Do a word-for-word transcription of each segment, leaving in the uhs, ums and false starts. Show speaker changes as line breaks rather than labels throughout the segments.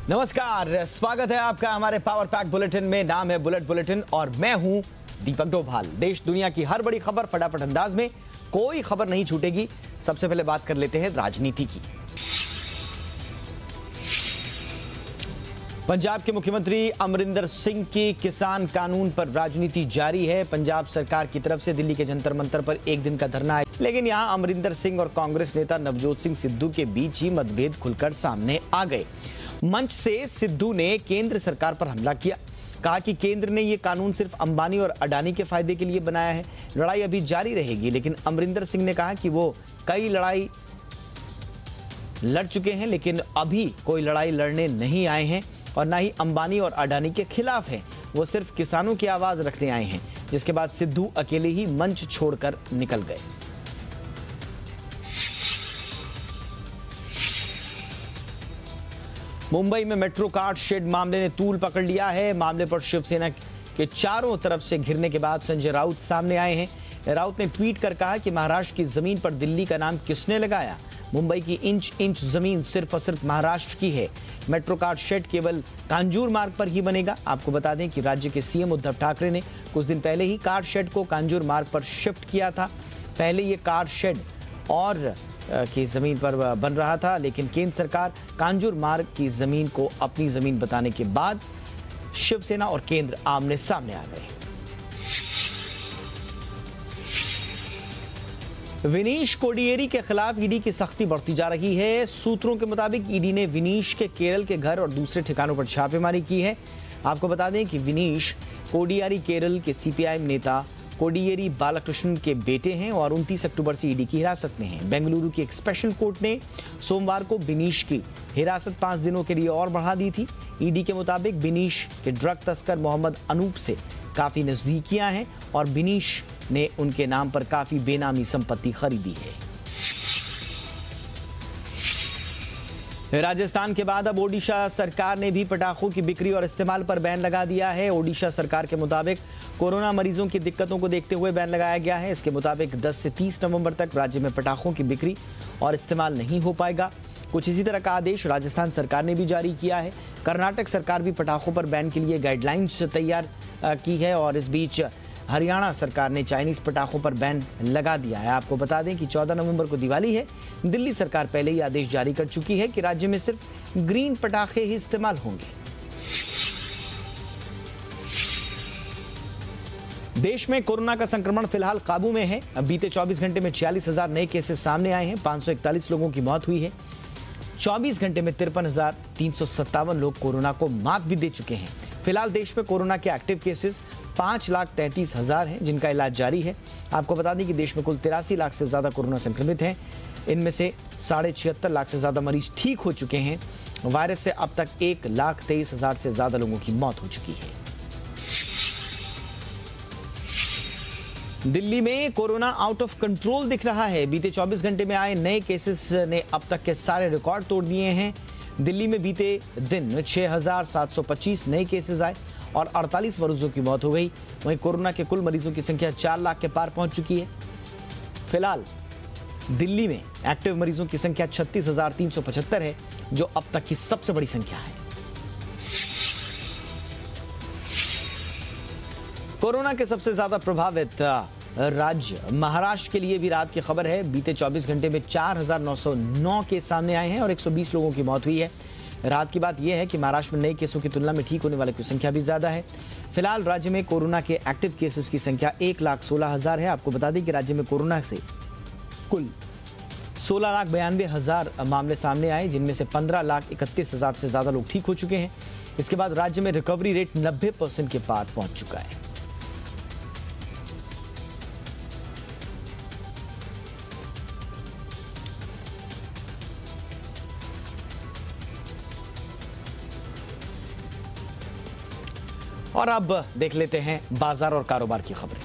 नमस्कार, स्वागत है आपका हमारे पावर पैक बुलेटिन में। नाम है बुलेट बुलेटिन और मैं हूं दीपक डोभाल। देश दुनिया की हर बड़ी खबर फटाफट अंदाज में, कोई खबर नहीं छूटेगी। सबसे पहले बात कर लेते हैं राजनीति की। पंजाब के मुख्यमंत्री अमरिंदर सिंह की किसान कानून पर राजनीति जारी है। पंजाब सरकार की तरफ से दिल्ली के जंतर मंतर पर एक दिन का धरना है, लेकिन यहां अमरिंदर सिंह और कांग्रेस नेता नवजोत सिंह सिद्धू के बीच ही मतभेद खुलकर सामने आ गए। मंच से सिद्धू ने केंद्र सरकार पर हमला किया, कहा कि केंद्र ने यह कानून सिर्फ अंबानी और अडानी के फायदे के लिए बनाया है। लड़ाई अभी जारी रहेगी, लेकिन अमरिंदर सिंह ने कहा कि वो कई लड़ाई लड़ चुके हैं, लेकिन अभी कोई लड़ाई लड़ने नहीं आए हैं और ना ही अंबानी और अडानी के खिलाफ है। वो सिर्फ किसानों की आवाज रखने आए हैं। जिसके बाद सिद्धू अकेले ही मंच छोड़कर निकल गए। मुंबई में मेट्रो कार्ड शेड मामले ने तूल पकड़ लिया है। मामले पर शिवसेना के चारों तरफ से घिरने के बाद संजय राउत सामने आए हैं। राउत ने ट्वीट कर कहा कि महाराष्ट्र की जमीन पर दिल्ली का नाम किसने लगाया? मुंबई की इंच इंच जमीन सिर्फ और सिर्फ महाराष्ट्र की है। मेट्रो कार्ड शेड केवल कांजूर मार्ग पर ही बनेगा। आपको बता दें कि राज्य के सीएम उद्धव ठाकरे ने कुछ दिन पहले ही कार्ड शेड को कांजूर मार्ग पर शिफ्ट किया था। पहले ये कार्ड शेड और की जमीन पर बन रहा था, लेकिन केंद्र सरकार कांजूर मार्ग की जमीन को अपनी जमीन बताने के बाद शिवसेना और केंद्र आमने सामने आ गए। विनीश कोडियेरी के खिलाफ ईडी की सख्ती बढ़ती जा रही है। सूत्रों के मुताबिक ईडी ने विनीश के केरल के घर और दूसरे ठिकानों पर छापेमारी की है। आपको बता दें कि विनीश कोडियेरी केरल के सीपीआई नेता कोडियेरी बालाकृष्णन के बेटे हैं और उनतीस अक्टूबर से ईडी की हिरासत में हैं। बेंगलुरु की एक स्पेशल कोर्ट ने सोमवार को विनीश की हिरासत पांच दिनों के लिए और बढ़ा दी थी। ईडी के मुताबिक विनीश के ड्रग तस्कर मोहम्मद अनूप से काफी नजदीकियां हैं और विनीश ने उनके नाम पर काफी बेनामी संपत्ति खरीदी है। राजस्थान के बाद अब ओडिशा सरकार ने भी पटाखों की बिक्री और इस्तेमाल पर बैन लगा दिया है। ओडिशा सरकार के मुताबिक कोरोना मरीजों की दिक्कतों को देखते हुए बैन लगाया गया है। इसके मुताबिक दस से तीस नवंबर तक राज्य में पटाखों की बिक्री और इस्तेमाल नहीं हो पाएगा। कुछ इसी तरह का आदेश राजस्थान सरकार ने भी जारी किया है। कर्नाटक सरकार भी पटाखों पर बैन के लिए गाइडलाइंस तैयार की है और इस बीच हरियाणा सरकार ने चाइनीज पटाखों पर बैन लगा दिया है। आपको बता दें कि चौदह नवंबर को दिवाली है। दिल्ली सरकार पहले ही आदेश जारी कर चुकी है कि राज्य में सिर्फ ग्रीन पटाखे ही इस्तेमाल होंगे। देश में कोरोना का संक्रमण फिलहाल काबू में है। अब बीते चौबीस घंटे में छियालीस हजार नए केसेस सामने आए हैं। पांच सौ इकतालीस लोगों की मौत हुई है। चौबीस घंटे में तिरपन हजार तीन सौ सत्तावन लोग कोरोना को मात भी दे चुके हैं। फिलहाल देश में कोरोना के एक्टिव केसेस पांच लाख तैंतीस हजार हैं, जिनका इलाज जारी है। आपको बता दें कि देश में कुल तिरासी लाख से ज्यादा कोरोना संक्रमित हैं। इनमें से साढ़े छिहत्तर लाख से ज्यादा मरीज ठीक हो चुके हैं। वायरस से अब तक एक लाख तेईस हजार से ज्यादा लोगों की मौत हो चुकी है। दिल्ली में कोरोना आउट ऑफ कंट्रोल दिख रहा है। बीते चौबीस घंटे में आए नए केसेस ने अब तक के सारे रिकॉर्ड तोड़ दिए हैं। दिल्ली में बीते दिन छह हजार सात सौ पच्चीस नए केसेस आए और अड़तालीस मरीजों की मौत हो गई। वहीं कोरोना के कुल मरीजों की संख्या चार लाख के पार पहुंच चुकी है। फिलहाल दिल्ली में एक्टिव मरीजों की संख्या छत्तीस हजार तीन सौ पचहत्तर है, जो अब तक की सबसे बड़ी संख्या है। कोरोना के सबसे ज्यादा प्रभावित राज्य महाराष्ट्र के लिए भी रात की खबर है। बीते चौबीस घंटे में चार हजार नौ सौ नौ केस सामने आए हैं और एक सौ बीस लोगों की मौत हुई है। रात की बात यह है कि महाराष्ट्र में नए केसों की तुलना में ठीक होने वाले की संख्या भी ज्यादा है। फिलहाल राज्य में कोरोना के एक्टिव केसेस की संख्या एक लाख सोलह हजार है। आपको बता दें कि राज्य में कोरोना से कुल सोलह लाख बयानवे हजार मामले सामने आए, जिनमें से पंद्रह लाख इकतीस हजार से ज्यादा लोग ठीक हो चुके हैं। इसके बाद राज्य में रिकवरी रेट नब्बे परसेंट के पार पहुंच चुका है। और अब देख लेते हैं बाजार और कारोबार की खबरें।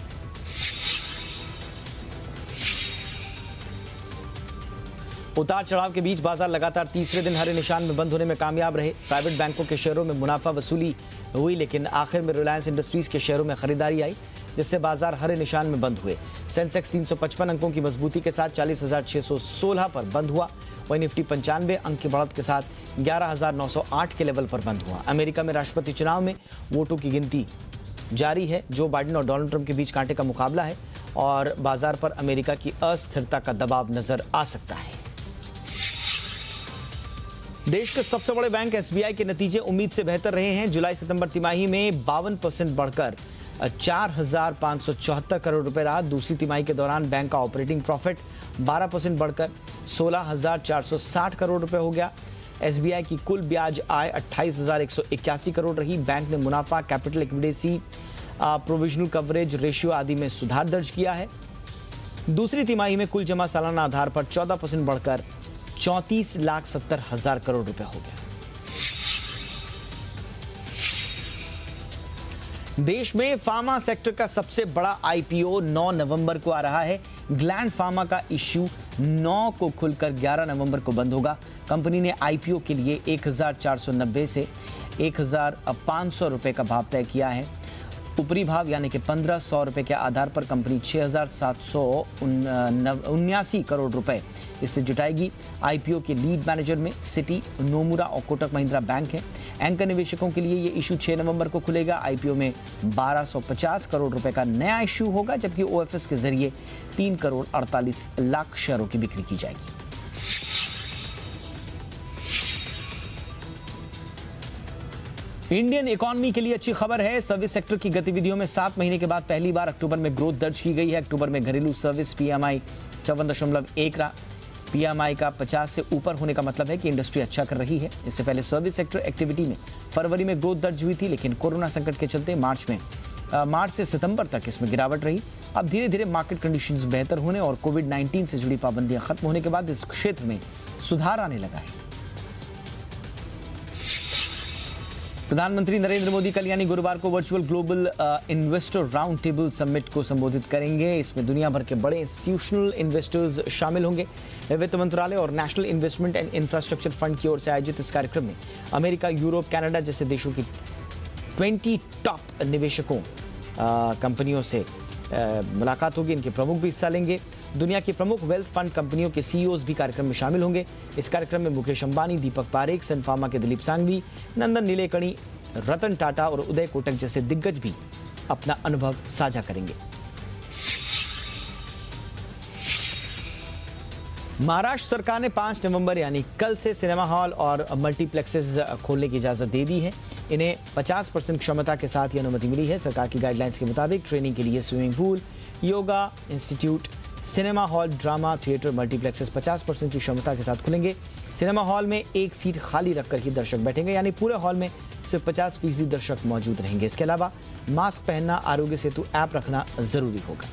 उतार चढ़ाव के बीच बाजार लगातार तीसरे दिन हरे निशान में बंद होने में कामयाब रहे। प्राइवेट बैंकों के शेयरों में मुनाफा वसूली हुई, लेकिन आखिर में रिलायंस इंडस्ट्रीज के शेयरों में खरीदारी आई, जिससे बाजार हरे निशान में बंद हुए। सेंसेक्स तीन सौ पचपन अंकों की मजबूती के साथ चालीस हजार छह सौ सोलह पर बंद हुआ। वहीं निफ्टी पंचानवे अंक की बढ़त के साथ ग्यारह हजार नौ सौ आठ के लेवल पर बंद हुआ। अमेरिका में राष्ट्रपति चुनाव में वोटों की गिनती जारी है। जो बाइडेन और डोनाल्ड ट्रंप के बीच कांटे का मुकाबला है और बाजार पर अमेरिका की अस्थिरता का दबाव नजर आ सकता है। देश के सबसे बड़े बैंक एसबीआई के नतीजे उम्मीद से बेहतर रहे हैं। जुलाई सितंबर तिमाही में बावन परसेंट बढ़कर चार हजार पाँच सौ चौहत्तर करोड़ रुपए रहा। दूसरी तिमाही के दौरान बैंक का ऑपरेटिंग प्रॉफिट बारह परसेंट बढ़कर सोलह हजार चार सौ साठ करोड़ रुपए हो गया। एसबीआई की कुल ब्याज आय अट्ठाईस हजार एक सौ इक्यासी करोड़ रही। बैंक ने मुनाफा, कैपिटल एक्विडेसी, प्रोविजनल कवरेज रेशियो आदि में सुधार दर्ज किया है। दूसरी तिमाही में कुल जमा सालाना आधार पर चौदह परसेंट बढ़कर चौंतीस लाख सत्तर हजार करोड़ रुपए हो गया। देश में फार्मा सेक्टर का सबसे बड़ा आईपीओ नौ नवंबर को आ रहा है। ग्लैंड फार्मा का इश्यू नौ को खुलकर ग्यारह नवंबर को बंद होगा। कंपनी ने आईपीओ के लिए एक हजार चार सौ नब्बे से एक हजार पाँच सौ रुपए का भाव तय किया है। ऊपरी भाव यानी कि पंद्रह सौ रुपए के आधार पर कंपनी छह हजार सात सौ उन्यासी करोड़ रुपए इससे जुटाएगी। आईपीओ के लीड मैनेजर में सिटी, नोमुरा और कोटक महिंद्रा बैंक हैं। एंकर निवेशकों के लिए ये इशू छह नवंबर को खुलेगा। आईपीओ में बारह सौ पचास करोड़ रुपए का नया इशू होगा, जबकि ओएफएस के जरिए तीन करोड़ अड़तालीस लाख शेयरों की बिक्री की जाएगी। इंडियन इकोनॉमी के लिए अच्छी खबर है। सर्विस सेक्टर की गतिविधियों में सात महीने के बाद पहली बार अक्टूबर में ग्रोथ दर्ज की गई है। अक्टूबर में घरेलू सर्विस पीएमआई चौवन दशमलव एक रहा। पीएमआई का पचास से ऊपर होने का मतलब है कि इंडस्ट्री अच्छा कर रही है। इससे पहले सर्विस सेक्टर एक्टिविटी में फरवरी में ग्रोथ दर्ज हुई थी, लेकिन कोरोना संकट के चलते मार्च में आ, मार्च से सितंबर तक इसमें गिरावट रही। अब धीरे धीरे मार्केट कंडीशंस बेहतर होने और कोविड नाइन्टीन से जुड़ी पाबंदियां खत्म होने के बाद इस क्षेत्र में सुधार आने लगा है। प्रधानमंत्री नरेंद्र मोदी कल यानी गुरुवार को virtual global investor round table summit को संबोधित करेंगे। इसमें दुनिया भर के बड़े इंस्टीट्यूशनल इन्वेस्टर्स शामिल होंगे। वित्त मंत्रालय और national investment and infrastructure fund की ओर से आयोजित इस कार्यक्रम में अमेरिका, यूरोप, कनाडा जैसे देशों की बीस टॉप निवेशकों कंपनियों से मुलाकात होगी। इनके प्रमुख भी हिस्सा लेंगे। दुनिया की प्रमुख वेल्थ फंड कंपनियों के सीईओज भी कार्यक्रम में शामिल होंगे। इस कार्यक्रम में मुकेश अंबानी, दीपक पारेख, सन फार्मा के दिलीप सांघवी, नंदन नीलेकणी, रतन टाटा और उदय कोटक जैसे दिग्गज भी अपना अनुभव साझा करेंगे। महाराष्ट्र सरकार ने पाँच नवंबर यानी कल से सिनेमा हॉल और मल्टीप्लेक्सेस खोलने की इजाजत दे दी है। इन्हें पचास परसेंट क्षमता के साथ ही अनुमति मिली है। सरकार की गाइडलाइंस के मुताबिक ट्रेनिंग के लिए swimming pool, yoga institute, cinema hall, drama theatre, multiplexes पचास परसेंट की क्षमता के साथ खुलेंगे। सिनेमा हॉल में एक सीट खाली रखकर ही दर्शक बैठेंगे, यानी पूरे हॉल में सिर्फ पचास फीसदी दर्शक मौजूद रहेंगे। इसके अलावा मास्क पहनना, आरोग्य सेतु ऐप रखना जरूरी होगा।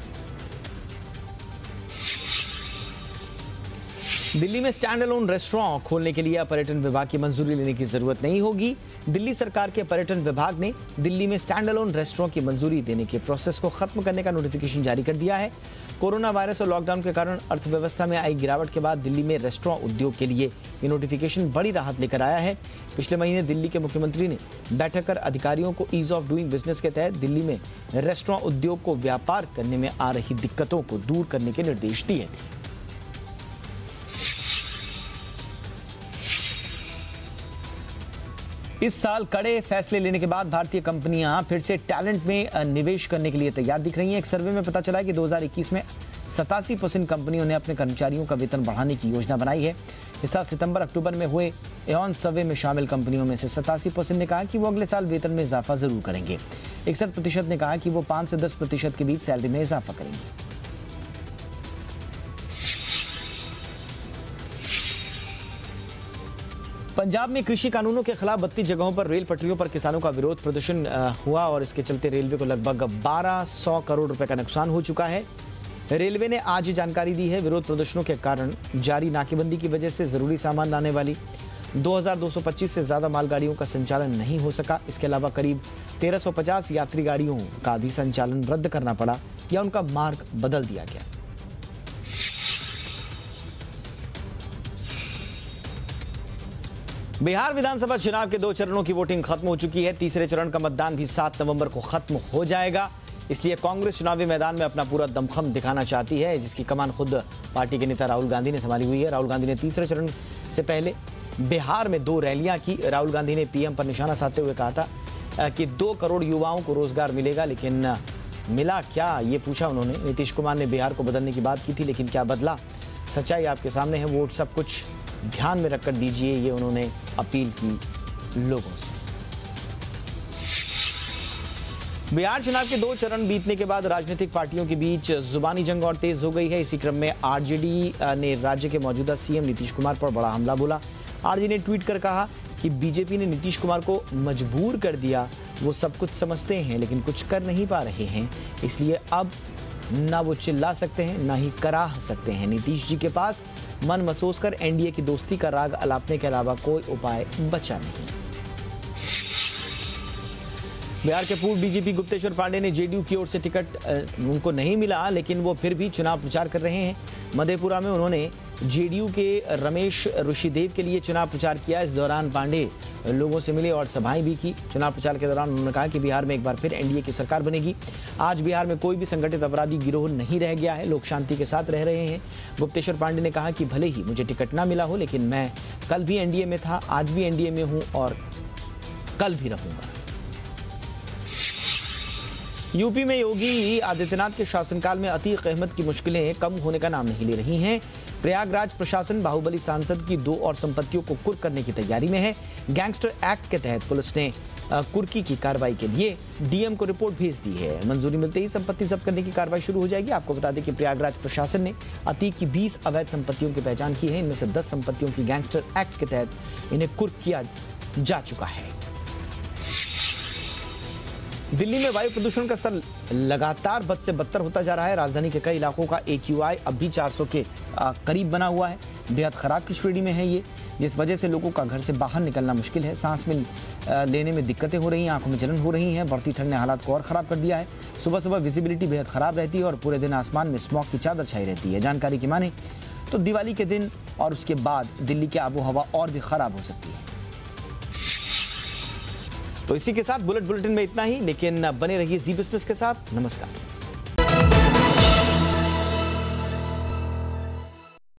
दिल्ली में स्टैंड अलोन रेस्टोरेंट खोलने के लिए पर्यटन विभाग की मंजूरी लेने की जरूरत नहीं होगी। दिल्ली सरकार के पर्यटन विभाग ने दिल्ली में स्टैंड अलोन रेस्टोरेंट की मंजूरी देने के प्रोसेस को खत्म करने का नोटिफिकेशन जारी कर दिया है। कोरोना वायरस और लॉकडाउन के कारण अर्थव्यवस्था में आई गिरावट के बाद दिल्ली में रेस्टोरेंट उद्योग के लिए ये नोटिफिकेशन बड़ी राहत लेकर आया है। पिछले महीने दिल्ली के मुख्यमंत्री ने बैठक कर अधिकारियों को ईज ऑफ डूइंग बिजनेस के तहत दिल्ली में रेस्टोरेंट उद्योग को व्यापार करने में आ रही दिक्कतों को दूर करने के निर्देश दिए थे। इस साल कड़े फैसले लेने के बाद भारतीय कंपनियां फिर से टैलेंट में निवेश करने के लिए तैयार दिख रही हैं। एक सर्वे में पता चला है कि दो हज़ार इक्कीस में सतासी परसेंट कंपनियों ने अपने कर्मचारियों का वेतन बढ़ाने की योजना बनाई है। इस साल सितंबर अक्टूबर में हुए एऑन सर्वे में शामिल कंपनियों में से सतासी परसेंट ने कहा कि वो अगले साल वेतन में इजाफा जरूर करेंगे। इकसठ प्रतिशत ने कहा कि वो पाँच से दस प्रतिशत के बीच सैलरी में इजाफा करेंगे। पंजाब में कृषि कानूनों के खिलाफ बत्तीस जगहों पर रेल पटरियों पर किसानों का विरोध प्रदर्शन हुआ और इसके चलते रेलवे को लगभग बारह सौ करोड़ रुपए का नुकसान हो चुका है। रेलवे ने आज ये जानकारी दी है। विरोध प्रदर्शनों के कारण जारी नाकेबंदी की वजह से जरूरी सामान लाने वाली दो हज़ार दो सौ पच्चीस से ज्यादा मालगाड़ियों का संचालन नहीं हो सका। इसके अलावा करीब तेरह सौ पचास यात्री गाड़ियों का भी संचालन रद्द करना पड़ा या उनका मार्ग बदल दिया गया। बिहार विधानसभा चुनाव के दो चरणों की वोटिंग खत्म हो चुकी है। तीसरे चरण का मतदान भी सात नवंबर को खत्म हो जाएगा। इसलिए कांग्रेस चुनावी मैदान में अपना पूरा दमखम दिखाना चाहती है, जिसकी कमान खुद पार्टी के नेता राहुल गांधी ने संभाली हुई है। राहुल गांधी ने तीसरे चरण से पहले बिहार में दो रैलियां की। राहुल गांधी ने पीएम पर निशाना साधते हुए कहा था कि दो करोड़ युवाओं को रोजगार मिलेगा, लेकिन मिला क्या, ये पूछा उन्होंने। नीतीश कुमार ने बिहार को बदलने की बात की थी, लेकिन क्या बदला? सच्चाई आपके सामने है। वोट सब कुछ ध्यान में रखकर दीजिए, ये उन्होंने अपील की लोगों से। बिहार चुनाव के दो चरण बीतने के बाद राजनीतिक पार्टियों के बीच जुबानी जंग और तेज हो गई है। इसी क्रम में आरजेडी ने राज्य के मौजूदा सीएम नीतीश कुमार पर बड़ा हमला बोला। आरजेडी ने ट्वीट कर कहा कि बीजेपी ने नीतीश कुमार को मजबूर कर दिया। वो सब कुछ समझते हैं लेकिन कुछ कर नहीं पा रहे हैं, इसलिए अब ना वो चिल्ला सकते हैं ना ही कराह सकते हैं। नीतीश जी के पास मन मसोस कर एनडीए की दोस्ती का राग अलापने के अलावा कोई उपाय बचा नहीं। बिहार के पूर्व डीजीपी गुप्तेश्वर पांडे ने जेडीयू की ओर से टिकट उनको नहीं मिला, लेकिन वो फिर भी चुनाव प्रचार कर रहे हैं। मधेपुरा में उन्होंने जेडीयू के रमेश ऋषिदेव के लिए चुनाव प्रचार किया। इस दौरान पांडे लोगों से मिले और सभाएं भी की। चुनाव प्रचार के दौरान उन्होंने कहा कि बिहार में एक बार फिर एनडीए की सरकार बनेगी। आज बिहार में कोई भी संगठित अपराधी गिरोह नहीं रह गया है, लोग शांति के साथ रह रहे हैं। गुप्तेश्वर पांडे ने कहा कि भले ही मुझे टिकट ना मिला हो, लेकिन मैं कल भी एनडीए में था, आज भी एनडीए में हूं और कल भी रहूंगा। यूपी में योगी आदित्यनाथ के शासनकाल में अतीक अहमद की मुश्किलें कम होने का नाम नहीं ले रही हैं। प्रयागराज प्रशासन बाहुबली सांसद की दो और संपत्तियों को कुर्क करने की तैयारी में है। गैंगस्टर एक्ट के तहत पुलिस ने कुर्की की कार्रवाई के लिए डीएम को रिपोर्ट भेज दी है। मंजूरी मिलते ही संपत्ति जब्त करने की कार्रवाई शुरू हो जाएगी। आपको बता दें कि प्रयागराज प्रशासन ने अतीक की बीस अवैध संपत्तियों की पहचान की है। इनमें से दस संपत्तियों की गैंगस्टर एक्ट के तहत इन्हें कुर्क किया जा चुका है। दिल्ली में वायु प्रदूषण का स्तर लगातार बद से बदतर होता जा रहा है। राजधानी के कई इलाकों का एक्यूआई अब भी चार सौ के करीब बना हुआ है। बेहद खराब की श्रेणी में है ये, जिस वजह से लोगों का घर से बाहर निकलना मुश्किल है। सांस में लेने में दिक्कतें हो रही हैं, आंखों में जलन हो रही है। बढ़ती ठंड ने हालात को और खराब कर दिया है। सुबह सुबह विजिबिलिटी बेहद खराब रहती है और पूरे दिन आसमान में स्मॉग की चादर छाई रहती है। जानकारी की माने तो दिवाली के दिन और उसके बाद दिल्ली की आबो हवा और भी खराब हो सकती है। तो इसी के साथ बुलेट बुलेटिन में इतना ही, लेकिन बने रहिए जी बिजनेस के साथ। नमस्कार।